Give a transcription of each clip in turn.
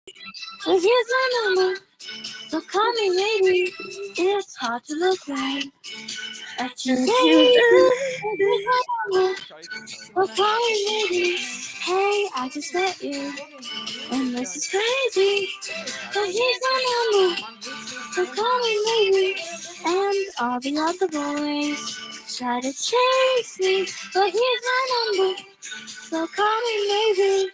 So here's my number. So call me maybe. It's hard to look right at you, baby. Here's my number. So call me maybe. Hey, I just met you, and this is crazy. So here's my number. So call me maybe. And all the other boys try to chase me, but here's my number. So call me maybe.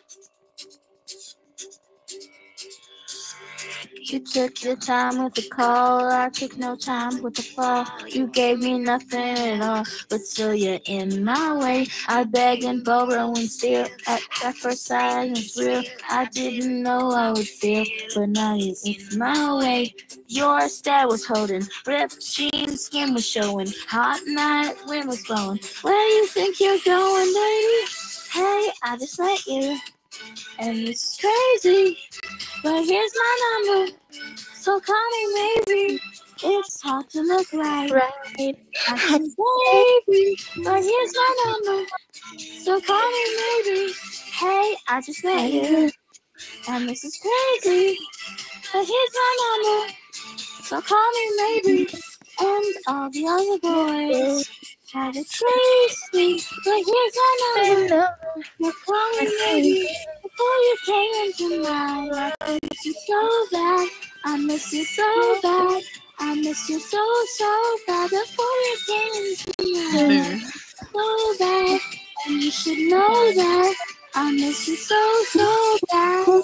You took your time with the call, I took no time with the fall. You gave me nothing at all, but still you're in my way. I beg and borrow and steal, at first sight it's real. I didn't know I would feel, but now it's my way. Your stare was holding, ripped jeans, skin was showing. Hot night, wind was blowing. Where you think you're going, baby? Hey, I just met you, and this is crazy. But here's my number, so call me maybe. It's hard to look right at you, baby. But here's my number, so call me maybe. Hey, I just met you, and this is crazy. But here's my number, so call me maybe. And all the other boys try to trace me, but here's my number, so call me maybe. Before you came into my life, I miss you so bad. I miss you so bad. I miss you so bad. Before you came into my life, so bad. And you should know that I miss you so bad.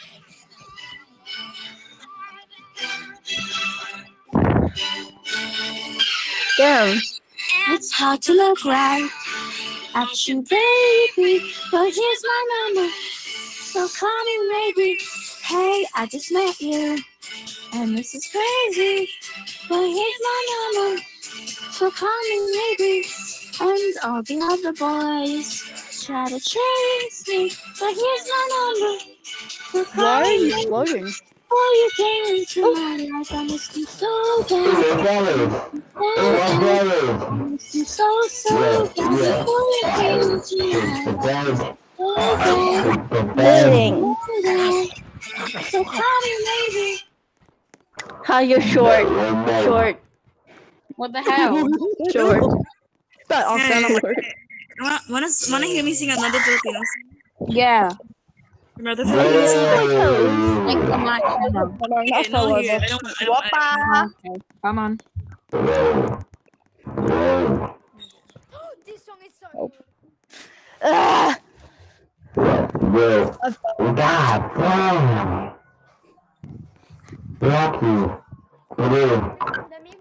Damn. It's hard to look right at you, baby, but here's my number, so call me maybe. Hey, I just met you, and this is crazy, but here's my number, so call me maybe. And all the other boys try to chase me, but here's my number, so call Why are me you maybe. exploding? Before you came into my life, I missed you so bad. I missed you so bad. Before you came into my life, so bad. So call me maybe. How you're short. What the hell? Short. But also Hey, wanna hear me sing another Filipino song? Yeah. Another Filipino song? Like the mic. Okay, no, here. I don't. Okay, come on. This song is so Ah! The